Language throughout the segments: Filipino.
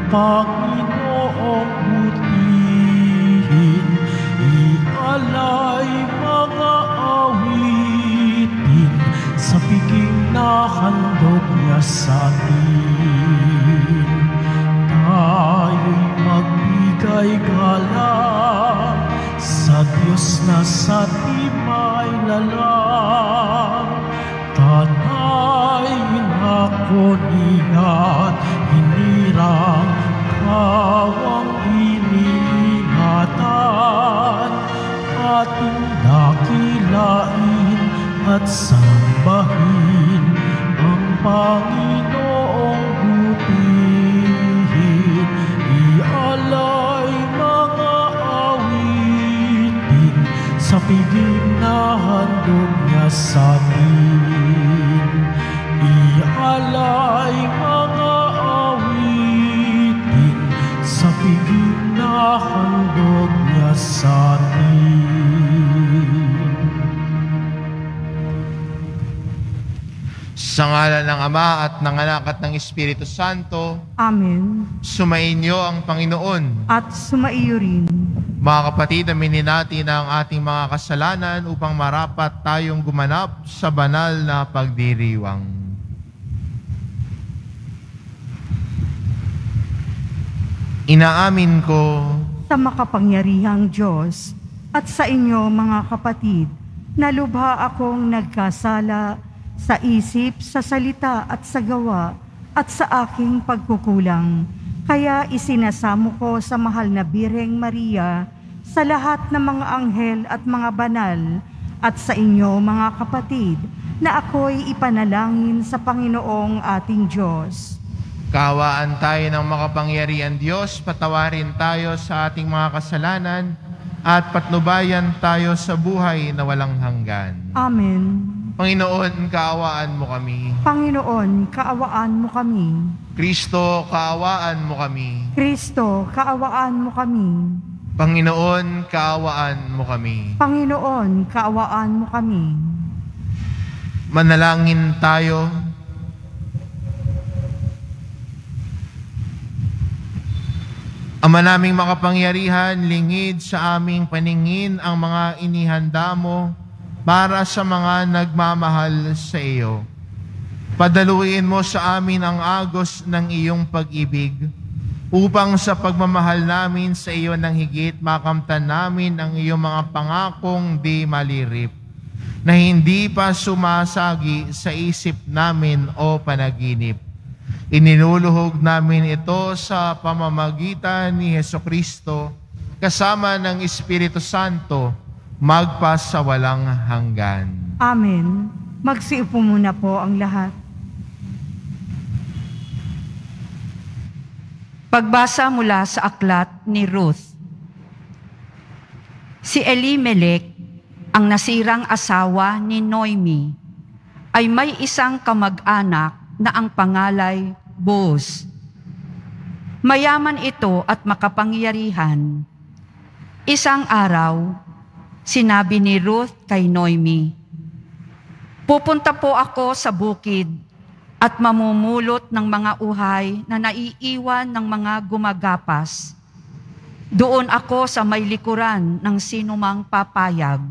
Panginoong butihin, ialay mga awitin sa piging na handog niya sa atin. Tayo'y magbigay galang sa Diyos na sa timay lalang. Tanay nako niya't hinirang kawang iniingatan, ating dakilain at sambahin ang Panginoong butihin. Ialay mga awitin sa piging na handog niya sa atin. Ialay mga awitin sa piging na handog niya sa atin. Sa ngalan ng Ama at ng Anak at ng Espiritu Santo. Amen. Sumainyo ang Panginoon. At sumaiyo rin. Mga kapatid, aminin natin ang ating mga kasalanan upang marapat tayong gumanap sa banal na pagdiriwang. Inaamin ko Sa makapangyarihang Diyos at sa inyo mga kapatid, na lubha akong nagkasala sa isip, sa salita at sa gawa at sa aking pagkukulang. Kaya isinasamo ko sa mahal na Birheng Maria, sa lahat ng mga anghel at mga banal, at sa inyo mga kapatid, na ako'y ipanalangin sa Panginoong ating Diyos. Kaawaan tayo ng makapangyarihan Diyos, patawarin tayo sa ating mga kasalanan, at patnubayan tayo sa buhay na walang hanggan. Amen. Panginoon, kaawaan mo kami. Panginoon, kaawaan mo kami. Kristo, kaawaan mo kami. Kristo, kaawaan mo kami. Panginoon, kaawaan mo kami. Panginoon, kaawaan mo kami. Manalangin tayo. Ama naming makapangyarihan, lingid sa aming paningin ang mga inihanda mo para sa mga nagmamahal sa iyo. Padaluin mo sa amin ang agos ng iyong pag-ibig, upang sa pagmamahal namin sa iyo ng higit makamtan namin ang iyong mga pangakong di malirip, na hindi pa sumasagi sa isip namin o panaginip. Iniluluhog namin ito sa pamamagitan ni Hesukristo, kasama ng Espiritu Santo, magpasawalang hanggan. Amen. Magsiupo muna po ang lahat. Pagbasa mula sa aklat ni Ruth. Si Elimelech, ang nasirang asawa ni Noemi, ay may isang kamag-anak na ang pangalay Boaz. Mayaman ito at makapangyarihan. Isang araw, sinabi ni Ruth kay Noemi, "Pupunta po ako sa bukid at mamumulot ng mga uhay na naiiwan ng mga gumagapas. Doon ako sa may likuran ng sinumang papayag."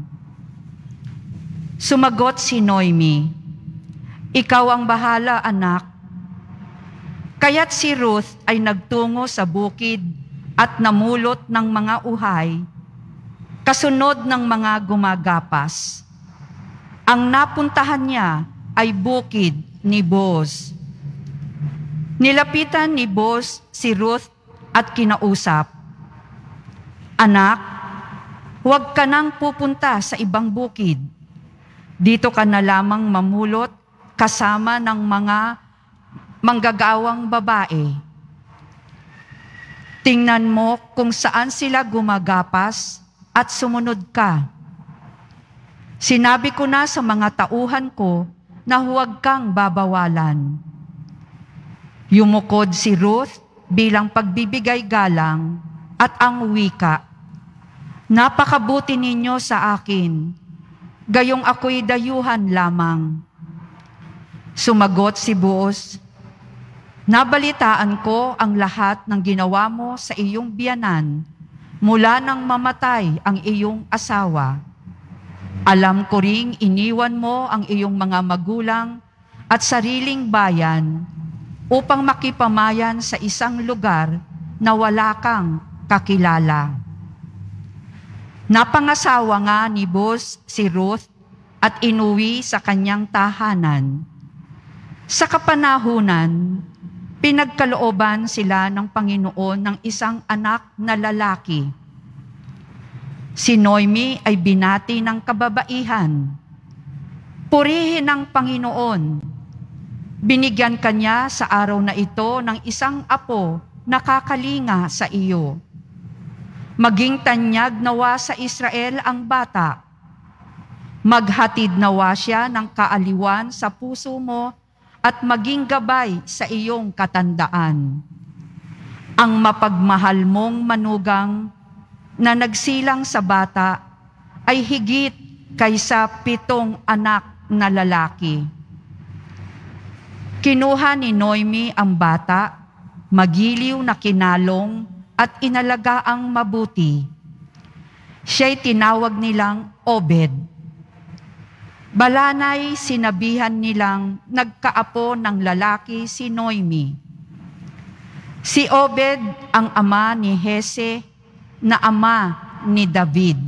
Sumagot si Noemi, "Ikaw ang bahala, anak." Kaya't si Ruth ay nagtungo sa bukid at namulot ng mga uhay, kasunod ng mga gumagapas. Ang napuntahan niya ay bukid ni Boaz. Nilapitan ni Boaz si Ruth at kinausap, "Anak, huwag ka nang pupunta sa ibang bukid. Dito ka na lamang mamulot kasama ng mga manggagawang babae. Tingnan mo kung saan sila gumagapas at sumunod ka. Sinabi ko na sa mga tauhan ko na huwag kang babawalan." Yumukod si Ruth bilang pagbibigay galang at ang wika, "Napakabuti ninyo sa akin, gayong ako'y dayuhan lamang." Sumagot si Boaz, Nabalitaan ko ang lahat ng ginawa mo sa iyong biyanan mula nang mamatay ang iyong asawa. Alam ko ring iniwan mo ang iyong mga magulang at sariling bayan upang makipamayan sa isang lugar na wala kang kakilala. Napangasawa nga ni Boaz si Ruth at inuwi sa kanyang tahanan. Sa kapanahunan, pinagkalooban sila ng Panginoon ng isang anak na lalaki. Si Noemi ay binati ng kababaihan. Purihin ng Panginoon. Binigyan kanya sa araw na ito ng isang apo na kakalinga sa iyo. Maging tanyag nawa sa Israel ang bata. Maghatid nawa siya ng kaaliwan sa puso mo at maging gabay sa iyong katandaan. Ang mapagmahal mong manugang na nagsilang sa bata ay higit kaysa 7 anak na lalaki. Kinuha ni Noemi ang bata, magiliw na kinalong at inalagaang mabuti. Siya'y tinawag nilang Obed. Balanay sinabihan nilang nagkaapo ng lalaki si Noemi. Si Obed ang ama ni Hese na ama ni David.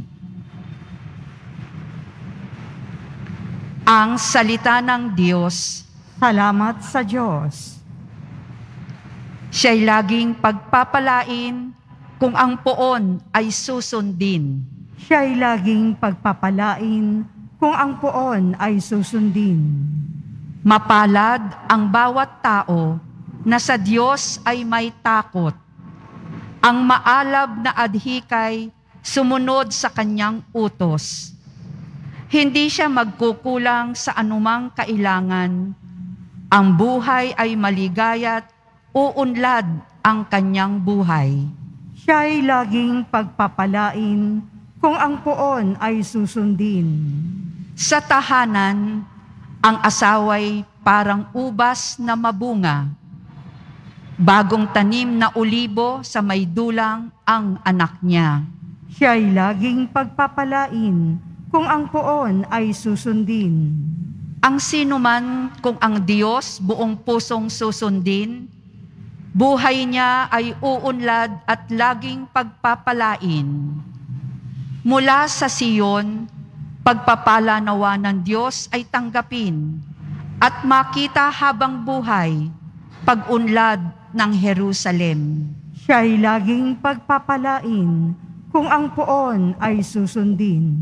Ang salita ng Diyos. Salamat sa Diyos. Siya'y laging pagpapalain kung ang poon ay susundin. Siya'y laging pagpapalain kung ang poon ay susundin. Mapalad ang bawat tao na sa Diyos ay may takot. Ang maalab na adhikay sumunod sa kanyang utos. Hindi siya magkukulang sa anumang kailangan. Ang buhay ay maligaya't uunlad ang kanyang buhay. Siya'y laging pagpapalain kung ang poon ay susundin. Sa tahanan, ang asaway parang ubas na mabunga. Bagong tanim na ulibo sa may dulang ang anak niya. Siya'y laging pagpapalain kung ang poon ay susundin. Ang sinuman kung ang Diyos buong pusong susundin, buhay niya ay uunlad at laging pagpapalain. Mula sa Siyon, pagpapala nawa ng Diyos ay tanggapin at makita habang buhay, pag-unlad ng Jerusalem. Siya'y laging pagpapalain kung ang poon ay susundin.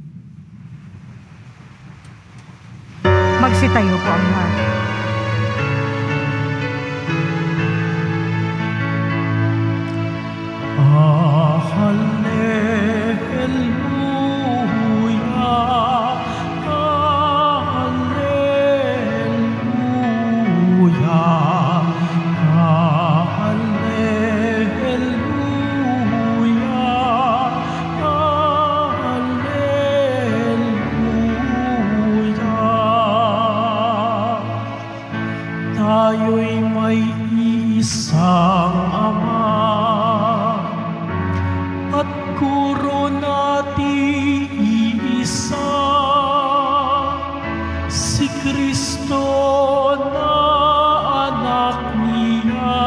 Magsitayo po ang lahat. Tayo'y may isang Ama at guro natin iisa, si Kristo na anak niya.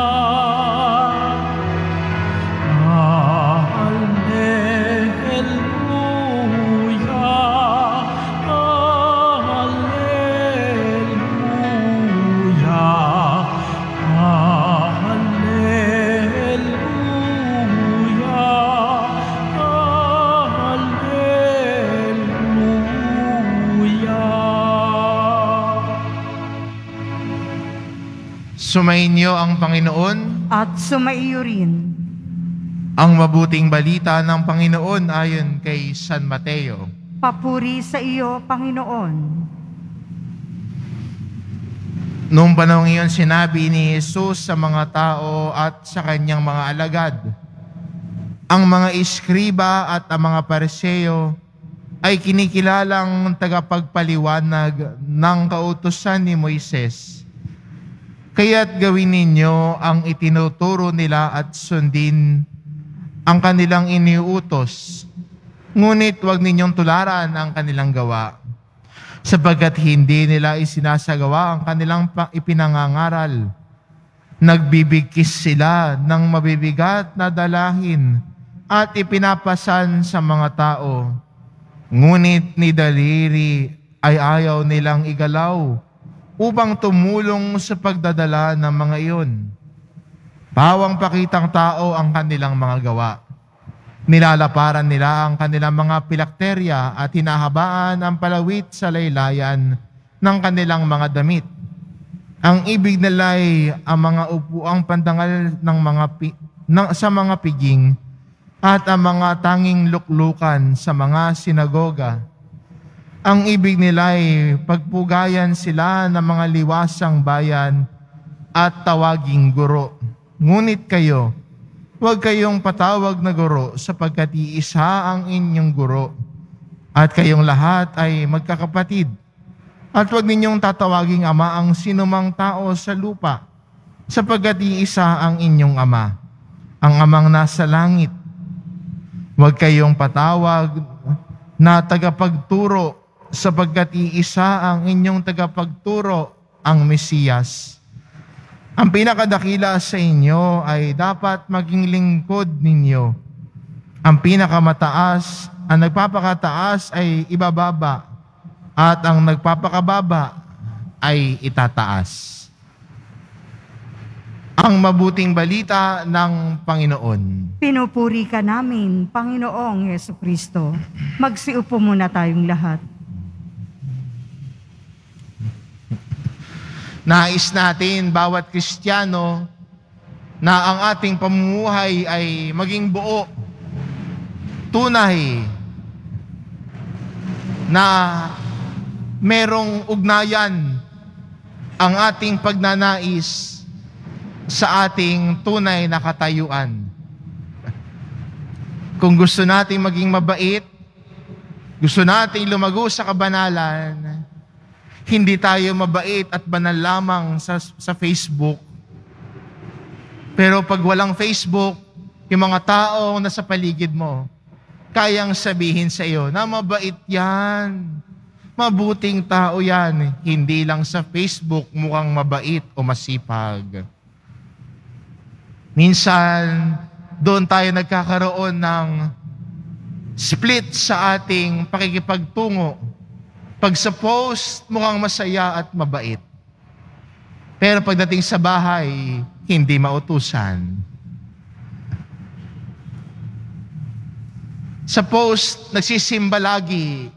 Sumainyo ang Panginoon. At sumaiyo rin. Ang mabuting balita ng Panginoon ayon kay San Mateo. Papuri sa iyo, Panginoon. Noong panahon iyon, sinabi ni Jesus sa mga tao at sa kanyang mga alagad, ang mga iskriba at ang mga Pariseo ay kinikilalang tagapagpaliwanag ng kautusan ni Moises. Kaya't gawin ninyo ang itinuturo nila at sundin ang kanilang iniuutos. Ngunit huwag ninyong tularan ang kanilang gawa, sapagkat hindi nila isinasagawa ang kanilang ipinangangaral. Nagbibigkis sila ng mabibigat na dalahin at ipinapasan sa mga tao. Ngunit ni daliri ay ayaw nilang igalaw upang tumulong sa pagdadala ng mga iyon. Pawang pakitang tao ang kanilang mga gawa. Nilalaparan nila ang kanilang mga pilakterya at hinahabaan ang palawit sa laylayan ng kanilang mga damit. Ang ibig nila ay ang mga upuang pandangal ng sa mga piging at ang mga tanging luklukan sa mga sinagoga. Ang ibig nila ay pagpugayan sila ng mga liwasang bayan at tawaging guro. Ngunit kayo, huwag kayong patawag na guro sapagkat iisa ang inyong guro at kayong lahat ay magkakapatid. At huwag ninyong tatawaging ama ang sinumang tao sa lupa sapagkat iisa ang inyong ama, ang amang nasa langit. Huwag kayong patawag na tagapagturo sapagkat iisa ang inyong tagapagturo, ang Mesiyas. Ang pinakadakila sa inyo ay dapat maging lingkod ninyo. Ang pinakamataas, ang nagpapakataas ay ibababa, at ang nagpapakababa ay itataas. Ang mabuting balita ng Panginoon. Pinupuri ka namin, Panginoong Jesucristo. Magsiupo muna tayong lahat. Nais natin, bawat Kristiyano, na ang ating pamumuhay ay maging buo, tunay, na merong ugnayan ang ating pagnanais sa ating tunay na katayuan. Kung gusto nating maging mabait, gusto nating lumago sa kabanalan, hindi tayo mabait at banal lamang sa Facebook. Pero pag walang Facebook, yung mga tao na sa paligid mo, kayang sabihin sa iyo na mabait yan, mabuting tao yan. Hindi lang sa Facebook mukhang mabait o masipag. Minsan, doon tayo nagkakaroon ng split sa ating pakikipagtungo. Pag sa post, mukhang masaya at mabait. Pero pagdating sa bahay, hindi mautusan. Sa post, nagsisimba lagi.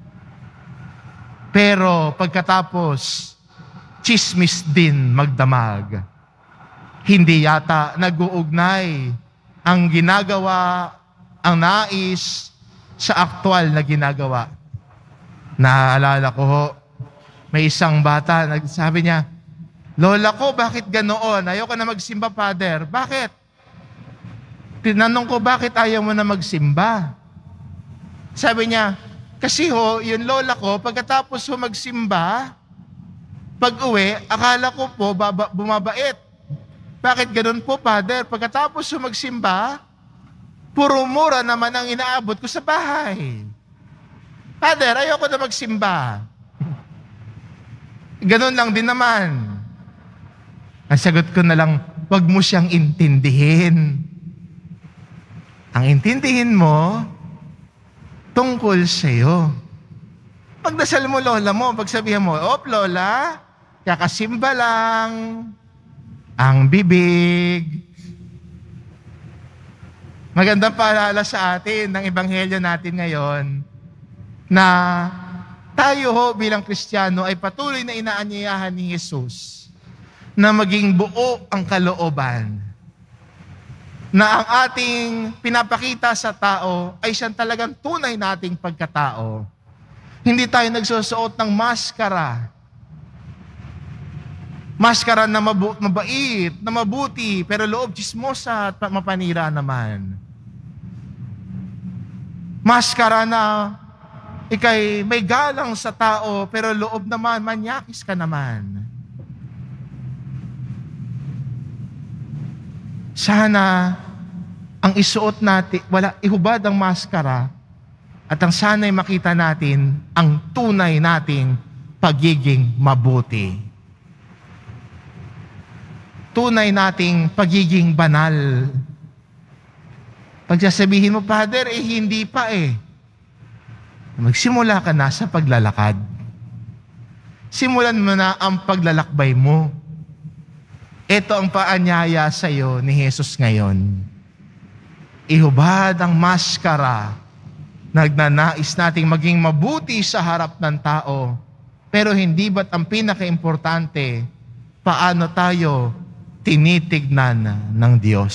Pero pagkatapos, chismis din magdamag. Hindi yata nag-uugnay ang ginagawa, ang nais sa aktual na ginagawa. Naaalala ko ho, may isang bata, nagsabi niya, Lola ko, bakit ganoon? Ayoko na magsimba, Father. Bakit? Tinanong ko, bakit ayaw mo na magsimba? Sabi niya, kasi ho, yung lola ko, pagkatapos ho magsimba, pag-uwi, akala ko po bumabait. Bakit ganun po, Father? Pagkatapos ho magsimba, puro mura naman ang inaabot ko sa bahay. Father, ayoko na magsimba. Ganun lang din naman. Ang sagot ko na lang, wag mo siyang intindihin. Ang intindihin mo, tungkol sa'yo. Pagdasal mo, lola mo, pagsabihan mo, Lola, kakasimba lang ang bibig. Magandang paalala sa atin ng ebanghelyo natin ngayon na tayo ho bilang Kristiyano ay patuloy na inaanyayahan ni Jesus na maging buo ang kalooban. Na ang ating pinapakita sa tao ay siyang talagang tunay nating pagkatao. Hindi tayo nagsusuot ng maskara. Maskara na mabait, na mabuti, pero loob chismosa at mapanira naman. Maskara na ikay may galang sa tao, pero loob naman, manyakis ka naman. Sana ang isuot natin, ihubad ang maskara at ang sana'y makita natin ang tunay nating pagiging mabuti. Tunay nating pagiging banal. Pagsasabihin mo, Father, hindi pa eh. Magsimula ka na sa paglalakad. Simulan mo na ang paglalakbay mo. Ito ang paanyaya sa iyo ni Jesus ngayon. Ihubad ang maskara. Nagnanais nating maging mabuti sa harap ng tao. Pero hindi ba't ang pinaka-importante, paano tayo tinitignan ng Diyos?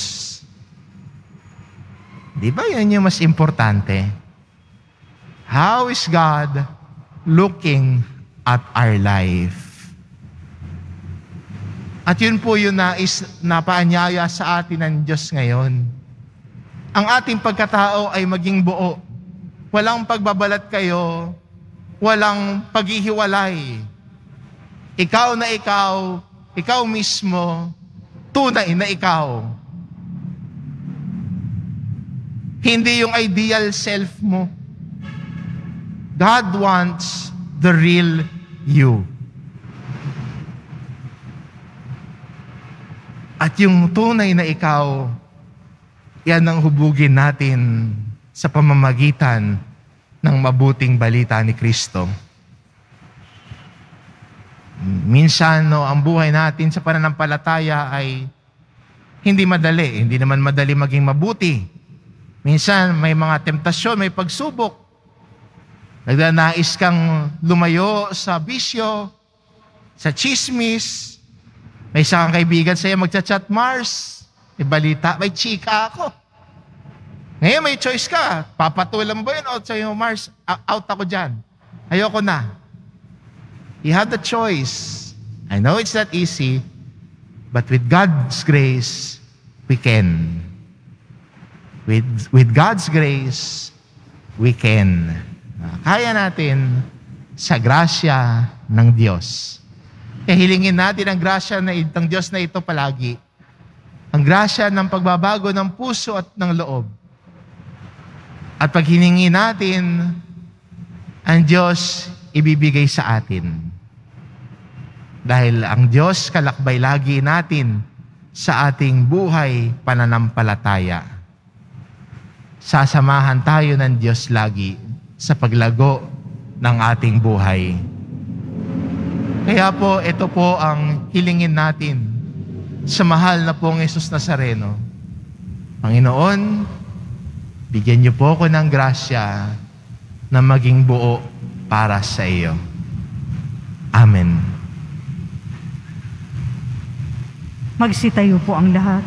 Di ba yan yung mas importante? How is God looking at our life? At yun po yung napaanyaya sa atin ng Diyos ngayon. Ang ating pagkatao ay maging buo. Walang pagbabalat kayo, walang paghihiwalay. Ikaw na ikaw mismo, tunay na ikaw. Hindi yung ideal self mo. God wants the real you. At yung tunay na ikaw, yan ang hubugin natin sa pamamagitan ng mabuting balita ni Kristo. Minsan, ang buhay natin sa pananampalataya ay hindi madali. Hindi naman madali maging mabuti. Minsan, may mga temptasyon, may pagsubok. Nagdanais kang lumayo sa bisyo, sa chismis. May isang kaibigan sa'yo magchat-chat, Mars, may balita, may chika ako. Ngayon may choice ka. Papatulan ba yun o sa'yo, Mars, out ako dyan. Ayoko na. You have the choice. I know it's not easy, but with God's grace, we can. With God's grace, we can. Kaya natin sa grasya ng Diyos. Kaya hilingin natin ang grasya ng Diyos na ito palagi. Ang grasya ng pagbabago ng puso at ng loob. At pag hiningi natin, ang Diyos ibibigay sa atin. Dahil ang Diyos kalakbay lagi natin sa ating buhay pananampalataya. Sasamahan tayo ng Diyos lagi sa paglago ng ating buhay. Kaya po, ito po ang hilingin natin sa mahal na pong Jesus Nazareno. Panginoon, bigyan niyo po ako ng grasya na maging buo para sa iyo. Amen. Magsitayo po ang lahat.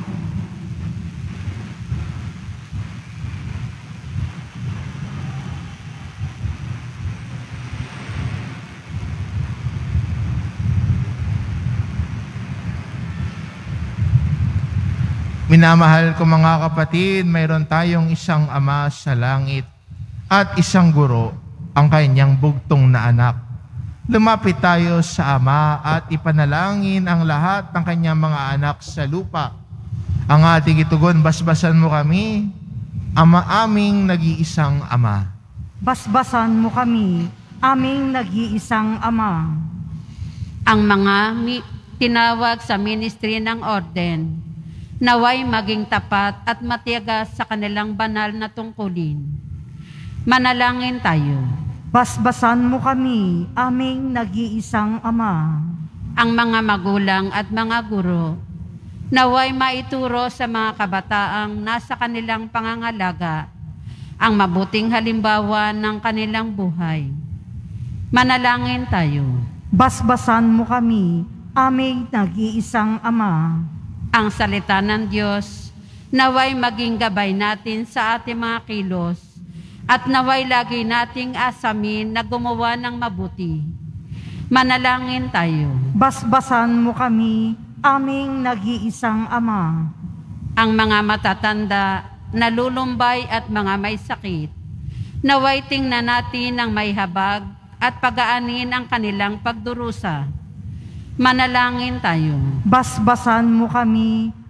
Minamahal ko mga kapatid, mayroon tayong isang ama sa langit at isang guro, ang kanyang bugtong na anak. Lumapit tayo sa Ama at ipanalangin ang lahat ng kanyang mga anak sa lupa. Ang ating itugon, basbasan mo kami, Ama aming nag-iisang Ama. Basbasan mo kami, aming nag-iisang Ama. Ang mga tinawag sa ministry ng orden, naway maging tapat at matiyagas sa kanilang banal na tungkulin. Manalangin tayo. Basbasan mo kami, aming nag-iisang Ama. Ang mga magulang at mga guro, naway maituro sa mga kabataang nasa kanilang pangangalaga ang mabuting halimbawa ng kanilang buhay. Manalangin tayo. Basbasan mo kami, aming nag-iisang Ama. Ang salita ng Diyos, naway maging gabay natin sa ating mga kilos at naway lagi nating asamin na gumawa ng mabuti. Manalangin tayo. Basbasan mo kami, aming nag-iisang Ama. Ang mga matatanda, nalulumbay at mga may sakit, naway tingnan natin ang may habag at pagaanin ang kanilang pagdurusa. Manalangin tayo. Basbasan mo kami,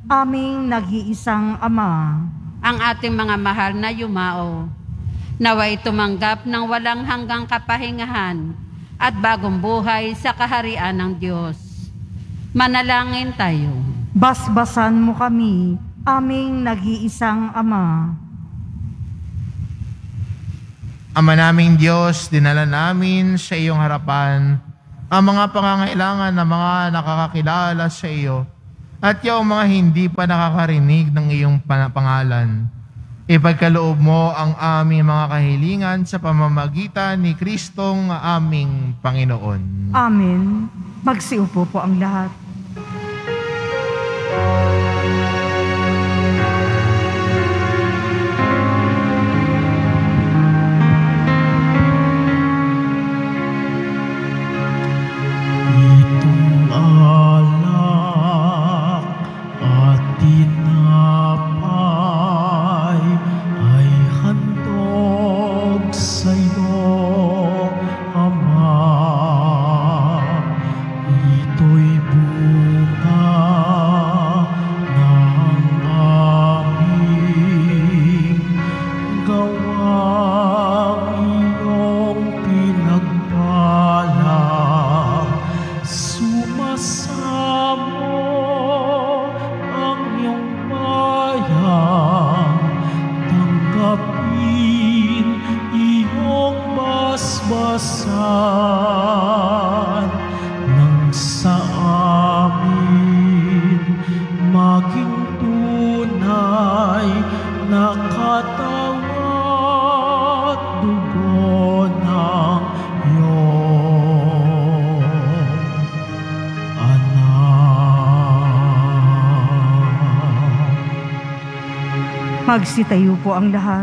aming nag-iisang Ama. Ang ating mga mahal na yumao, naway tumanggap ng walang hanggang kapahingahan at bagong buhay sa kaharian ng Diyos. Manalangin tayo. Basbasan mo kami, aming nag-iisang Ama. Ama naming Diyos, dinala namin sa iyong harapan ang mga pangangailangan ng mga nakakakilala sa iyo at yung mga hindi pa nakakarinig ng iyong pangalan. Ipagkaloob mo ang aming mga kahilingan sa pamamagitan ni Kristong aming Panginoon. Amen. Magsiupo po ang lahat. Itong alak at tinapay ay handog sa iyo, Ama. Ito'y bunga ng aming gawang iyong pinagpalang. Sumasamo ang iyong bayan, tanggapin iyong basbasan nang sa amin maging tunay na katawan at dugo ng iyong anak. Magsitayo po ang lahat.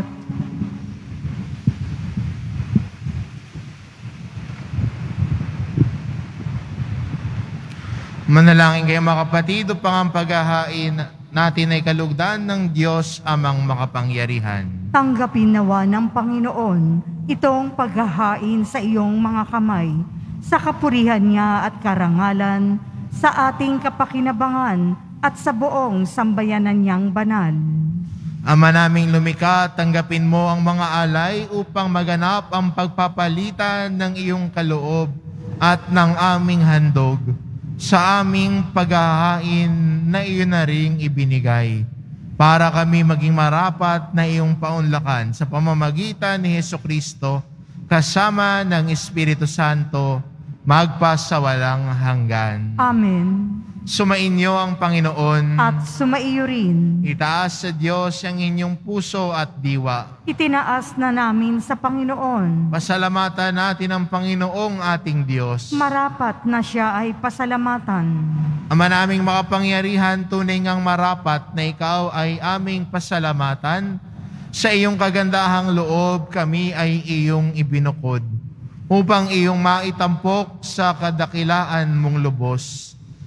Manalangin kayo mga kapatid upang ang paghahain natin ay kalugdan ng Diyos amang makapangyarihan. Tanggapin nawa ng Panginoon itong paghahain sa iyong mga kamay, sa kapurihan niya at karangalan, sa ating kapakinabangan at sa buong sambayanan niyang banal. Ama naming lumikha, tanggapin mo ang mga alay upang maganap ang pagpapalitan ng iyong kaloob at ng aming handog sa aming paghahain na iyon na ring ibinigay, para kami maging marapat na iyong paunlakan sa pamamagitan ni Hesukristo kasama ng Espiritu Santo magpasawalang hanggan. Amen. Sumainyo ang Panginoon. At sumaiyo rin. Itaas sa Diyos ang inyong puso at diwa. Itinaas na namin sa Panginoon. Pasalamatan natin ang Panginoong ating Diyos. Marapat na siya ay pasalamatan. Ama naming makapangyarihan, tunay ngang marapat na ikaw ay aming pasalamatan. Sa iyong kagandahang loob kami ay iyong ibinukod upang iyong maitampok sa kadakilaan mong lubos.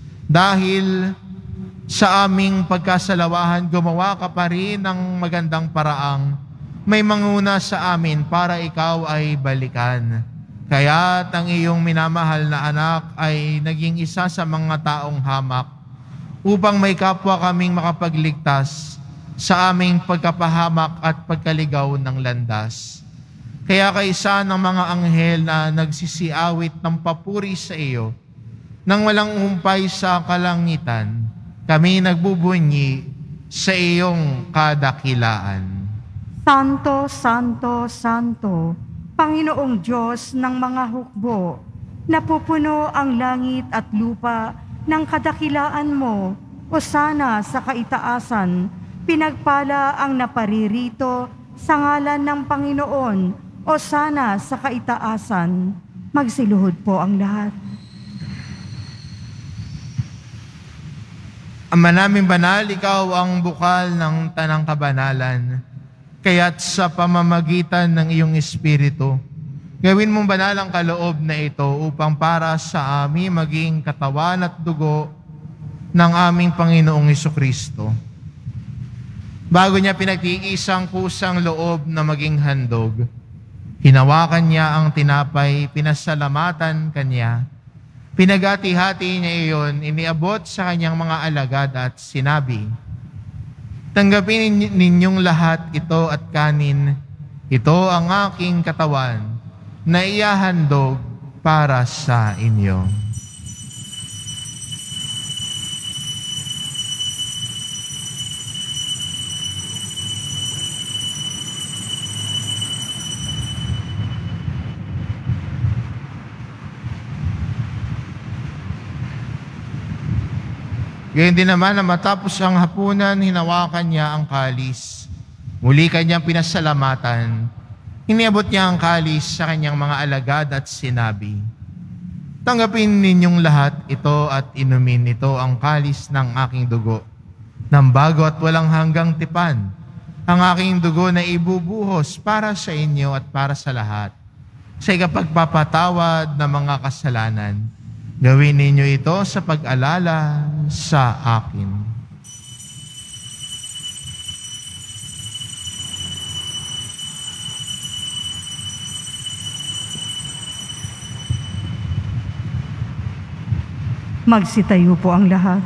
Dahil sa aming pagkasalawahan, gumawa ka pa rin ng magandang paraang may manguna sa amin para ikaw ay balikan. Kaya't ang iyong minamahal na anak ay naging isa sa mga taong hamak upang may kapwa kaming makapagligtas sa aming pagkapahamak at pagkaligaw ng landas. Kaya kaisa ng mga anghel na nagsisiawit ng papuri sa iyo, nang walang umpay sa kalangitan, kami nagbubunyi sa iyong kadakilaan. Santo, Santo, Santo, Panginoong Diyos ng mga hukbo, napupuno ang langit at lupa ng kadakilaan mo, o sana sa kaitaasan, pinagpala ang naparirito sa ngalan ng Panginoon, o sana sa kaitaasan. Magsiluhod po ang lahat. Ama naming banal, ikaw ang bukal ng tanang kabanalan. Kaya't sa pamamagitan ng iyong Espiritu, gawin mong banal ang kaloob na ito upang para sa amin maging katawan at dugo ng aming Panginoong Hesukristo. Bago niya pinagtiisang kusang loob na maging handog, hinawakan niya ang tinapay, pinasalamatan kanya. Pinagati-hati niya iyon, iniabot sa kanyang mga alagad at sinabi, Tanggapin ninyong lahat ito at kanin. Ito ang aking katawan na ihahandog para sa inyo. Gayon din naman na matapos ang hapunan, hinawakan niya ang kalis. Muli kanyang pinasalamatan. Iniabot niya ang kalis sa kanyang mga alagad at sinabi, "Tanggapin ninyong lahat ito at inumin ito ang kalis ng aking dugo, ng bago at walang hanggang tipan, ang aking dugo na ibubuhos para sa inyo at para sa lahat, sa ikapagpapatawad ng mga kasalanan. Gawin ninyo ito sa pag-alala sa akin." Magsitayo po ang lahat.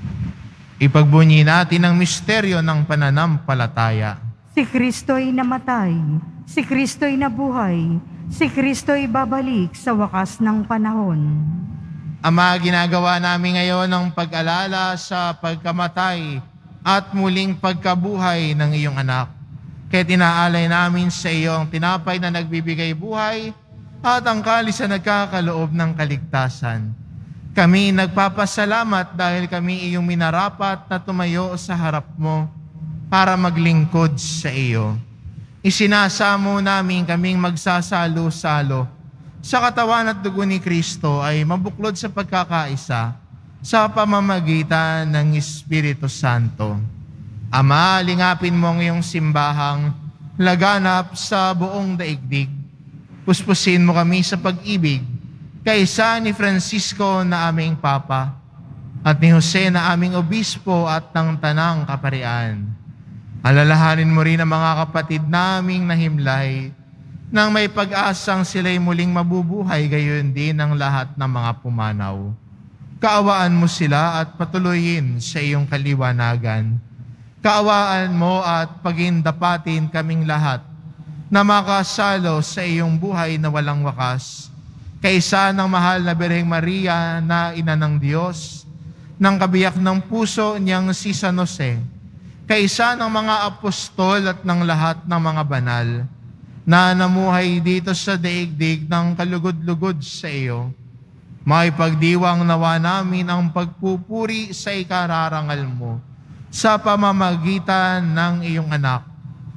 Ipagbunyi natin ang misteryo ng pananampalataya. Si Kristo'y namatay, si Kristo'y nabuhay, si Kristo'y babalik sa wakas ng panahon. Ama, ginagawa namin ngayon ang pag-alala sa pagkamatay at muling pagkabuhay ng iyong anak. Kaya tinaalay namin sa iyo ang tinapay na nagbibigay buhay at ang kalis na nagkakaloob ng kaligtasan. Kami nagpapasalamat dahil kami iyong minarapat na tumayo sa harap mo para maglingkod sa iyo. Isinasamo namin kaming magsasalo-salo sa katawan at dugo ni Kristo ay mabuklod sa pagkakaisa sa pamamagitan ng Espiritu Santo. Ama, lingapin mo ang iyong simbahang laganap sa buong daigdig. Puspusin mo kami sa pag-ibig kaisa ni Francisco na aming Papa at ni Jose na aming Obispo at ng Tanang Kaparian. Alalahanin mo rin ang mga kapatid naming nahimlay nang may pag-asang sila'y muling mabubuhay, gayon din ang lahat ng mga pumanaw. Kaawaan mo sila at patuloyin sa iyong kaliwanagan. Kaawaan mo at pagindapatin kaming lahat na makasalo sa iyong buhay na walang wakas. Kaisa ng mahal na Birheng Maria na Ina ng Diyos, ng kabiyak ng puso niyang si San Jose, kaisa ng mga apostol at ng lahat ng mga banal, na namuhay dito sa daigdig ng kalugod-lugod sa iyo. May pagdiwang nawa namin ang pagpupuri sa ikararangal mo sa pamamagitan ng iyong anak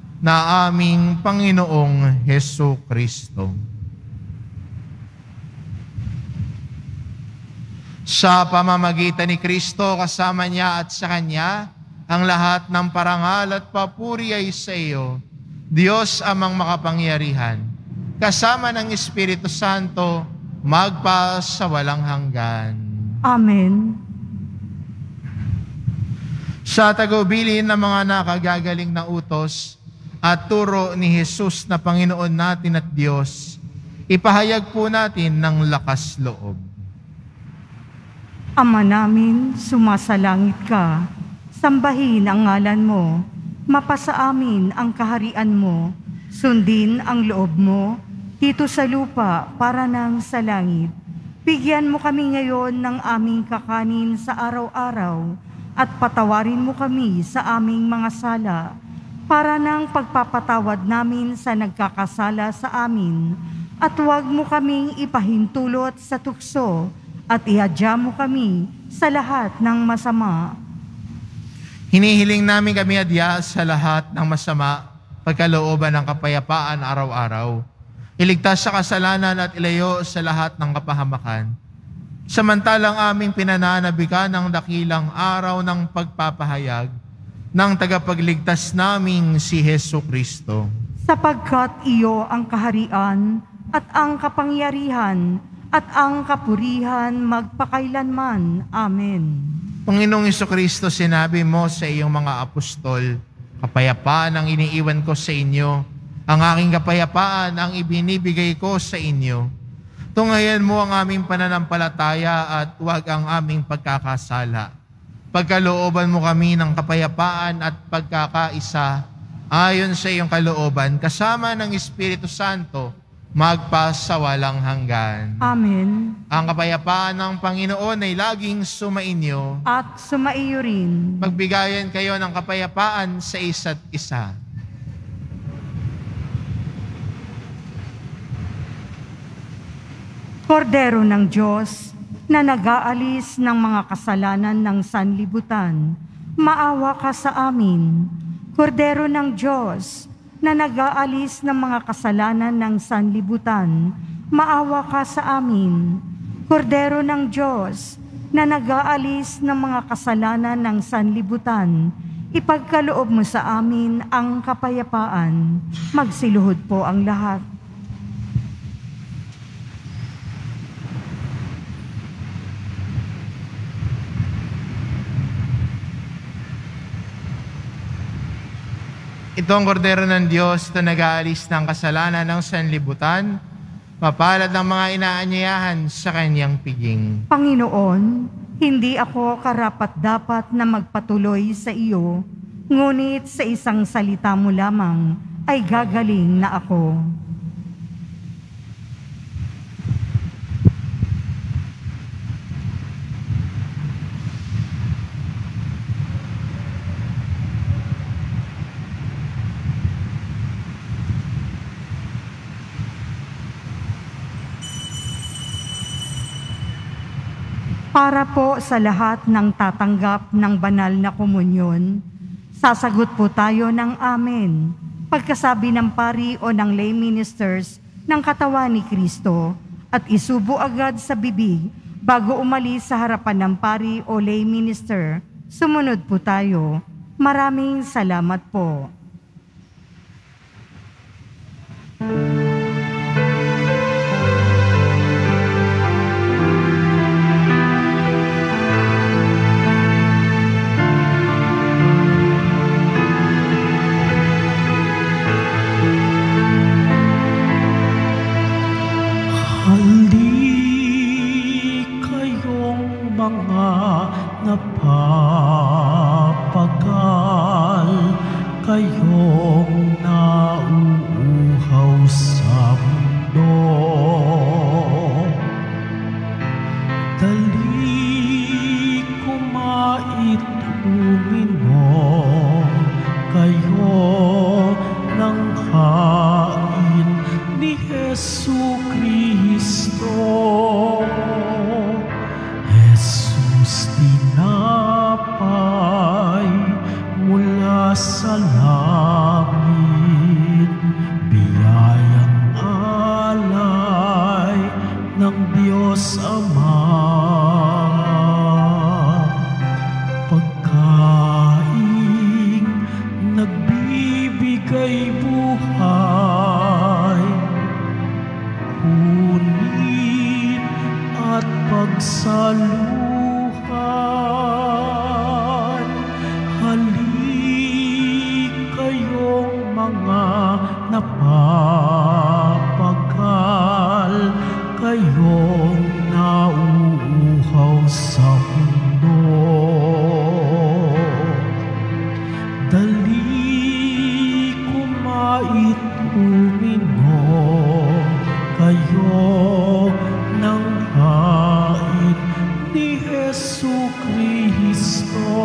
na aming Panginoong Hesu Kristo. Sa pamamagitan ni Kristo, kasama niya at sa Kanya, ang lahat ng parangal at papuri ay sa iyo, Diyos amang makapangyarihan, kasama ng Espiritu Santo, magpa sa walang hanggan. Amen. Sa tagubilin ng mga nakagagaling na utos at turo ni Jesus na Panginoon natin at Diyos, ipahayag po natin ng lakas loob. Ama namin, sumasalangit ka, sambahin ang ngalan mo, mapasa amin ang kaharian mo, sundin ang loob mo, dito sa lupa para nang sa langit. Bigyan mo kami ngayon ng aming kakanin sa araw-araw, at patawarin mo kami sa aming mga sala, para nang pagpapatawad namin sa nagkakasala sa amin, at huwag mo kaming ipahintulot sa tukso, at ihadya mo kami sa lahat ng masama. Hinihiling namin kami adya sa lahat ng masama, pagkalooban ng kapayapaan araw-araw. Iligtas sa kasalanan at ilayo sa lahat ng kapahamakan. Samantalang aming pinananabikan ng dakilang araw ng pagpapahayag ng tagapagligtas naming si Hesu Kristo. Sapagkat iyo ang kaharian at ang kapangyarihan at ang kapurihan magpakailanman. Amen. Panginoong Jesucristo, sinabi mo sa iyong mga apostol, kapayapaan ang iniiwan ko sa inyo, ang aking kapayapaan ang ibinibigay ko sa inyo. Tunghayan mo ang aming pananampalataya at huwag ang aming pagkakasala. pagkalooban mo kami ng kapayapaan at pagkakaisa ayon sa iyong kalooban, kasama ng Espiritu Santo, magpasawalang hanggan. Amen. Ang kapayapaan ng Panginoon ay laging sumainyo. At sumaiyo rin. Magbigayan kayo ng kapayapaan sa isa't isa. Kordero ng Diyos, na nag-aalis ng mga kasalanan ng sanlibutan, maawa ka sa amin. Kordero ng Diyos, na nag-aalis ng mga kasalanan ng sanlibutan, maawa ka sa amin. Kordero ng Diyos, na nag-aalis ng mga kasalanan ng sanlibutan, ipagkaloob mo sa amin ang kapayapaan. Magsiluhod po ang lahat. Ito ang kordero ng Diyos na nag-aalis ng kasalanan ng sanlibutan, mapalad ang mga inaanyayahan sa kanyang piging. Panginoon, hindi ako karapat-dapat na magpatuloy sa iyo, ngunit sa isang salita mo lamang ay gagaling na ako. Para po sa lahat ng tatanggap ng banal na komunyon, sasagot po tayo ng amen. Pagkasabi ng pari o ng lay ministers ng katawan ni Kristo at isubo agad sa bibig bago umalis sa harapan ng pari o lay minister. Sumunod po tayo. Maraming salamat po. Napapagal kayong nauuhaw sa mundo. Dali kumait uminom kayo ng hain ni Jesu Kristo. Tinapay mula sa langit, biyayang alay ng Diyos Ama. Pagkaing nagbibigay buhay, kunit at pagsaluhan. Halik kayong mga napapagal, kayong nauuhaw sa mundo. Dali kumait uminom kayo ng hain ni Jesu Kristo.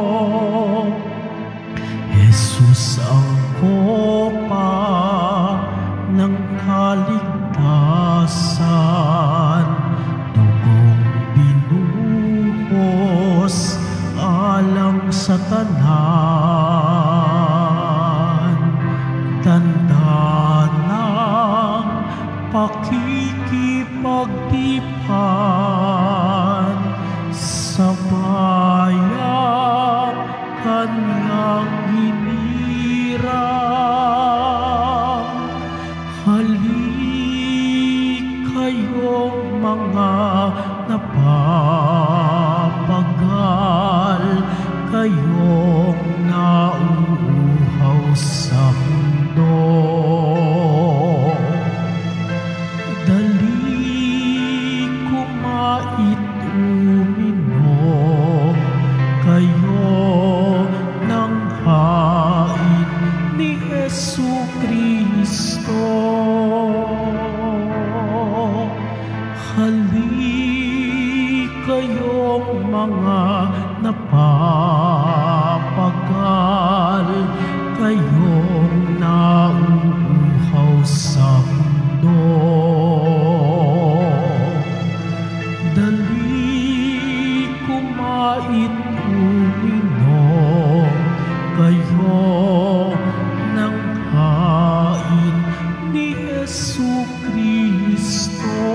Jesus ang kopa ng kaligtasan, dugong binuhos alang sa tanan. Tanda ng pakikipagtipan sa bayang kanyang hinirang. ngayong nauuhaw sa mundo. Dali kumait uminom kayo ng hain ni Jesucristo.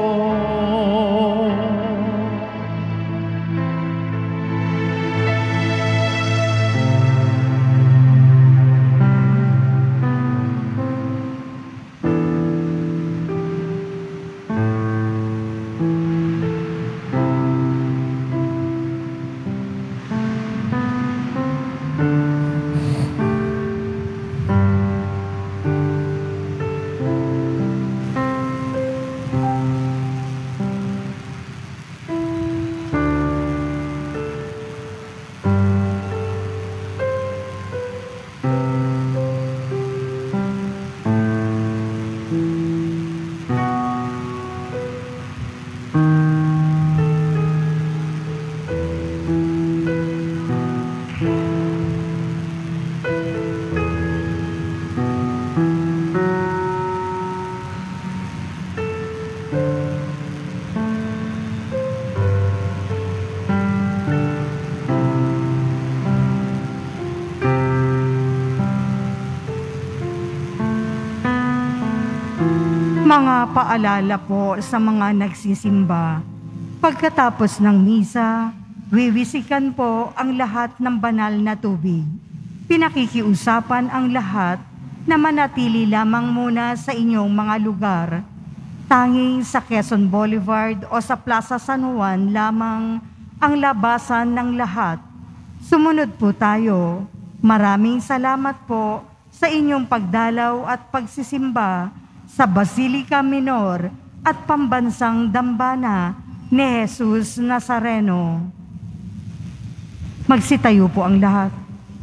Mga paalala po sa mga nagsisimba. Pagkatapos ng misa, wiwisikan po ang lahat ng banal na tubig. Pinakikiusapan ang lahat na manatili lamang muna sa inyong mga lugar. Tanging sa Quezon Boulevard o sa Plaza San Juan lamang ang labasan ng lahat. Sumunod po tayo. Maraming salamat po sa inyong pagdalaw at pagsisimba sa Basilica Minor at Pambansang Dambana ni Jesus Nazareno. Magsitayo po ang lahat.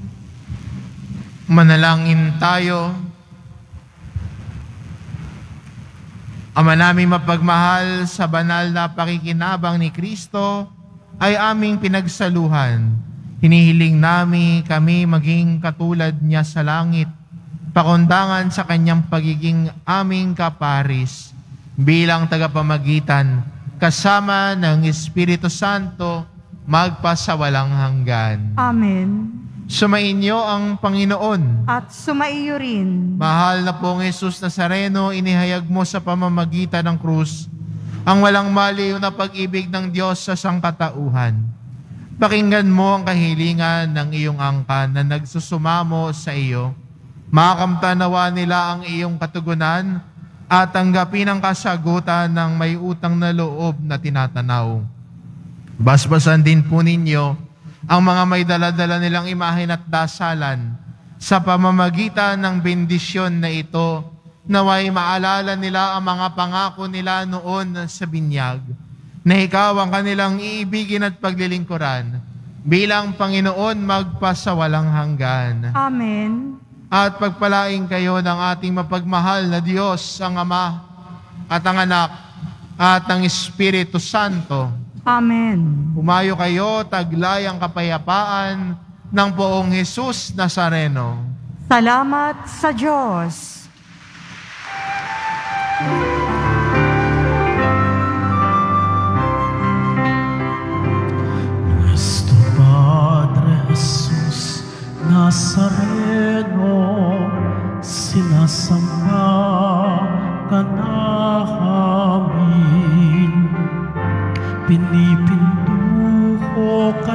Manalangin tayo. Ama naming mapagmahal, sa banal na pakikinabang ni Kristo ay aming pinagsaluhan. Hinihiling namin kami maging katulad niya sa langit, pakundangan sa kanyang pagiging aming kaparis bilang tagapamagitan kasama ng Espiritu Santo magpasawalang hanggan. Amen. Sumainyo ang Panginoon. At sumaiyo rin. Mahal na pong Jesus Nazareno, inihayag mo sa pamamagitan ng krus ang walang maliw na pag-ibig ng Diyos sa sangkatauhan. Pakinggan mo ang kahilingan ng iyong angkan na nagsusumamo sa iyo. Makamtanawa nila ang iyong katugunan at tanggapin ang kasagutan ng may utang na loob na tinatanaw. Basbasan din po ninyo ang mga may daladala nilang imahen at dasalan sa pamamagitan ng bendisyon na ito, naway maalala nila ang mga pangako nila noon sa binyag, na ikaw ang kanilang iibigin at paglilingkuran bilang Panginoon magpasawalang hanggan. Amen. At pagpalain kayo ng ating mapagmahal na Diyos, ang Ama at ang Anak at ang Espiritu Santo. Amen. Humayo kayo, taglay ang kapayapaan ng poong Jesus Nazareno. Salamat sa Diyos. Nuestro Padre Jesus Nazareno, sinasamba ka namin, pinipinduho ka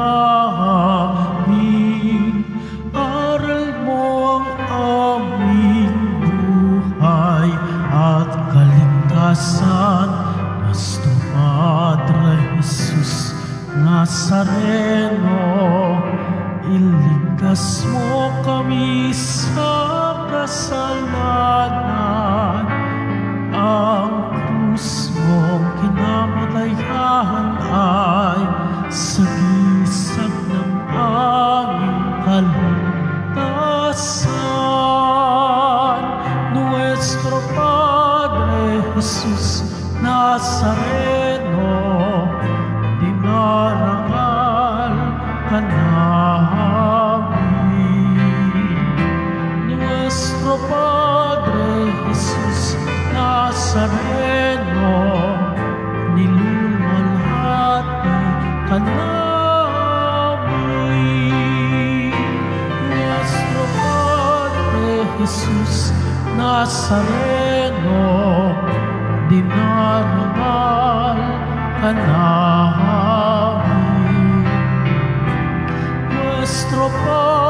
namin, aral mo ang aming buhay at kaligtasan. Nuestro Padre Jesus Nazareno, iligtas mo kami sa kasalanan. Ang krus mong kinamatayan ay sagisag ng aming kaligtasan. Nuestro Padre Jesus Nazareno, dinarangal ka namin. Jesus Nazareno, dinarangal ka namin. Nuestro Padre,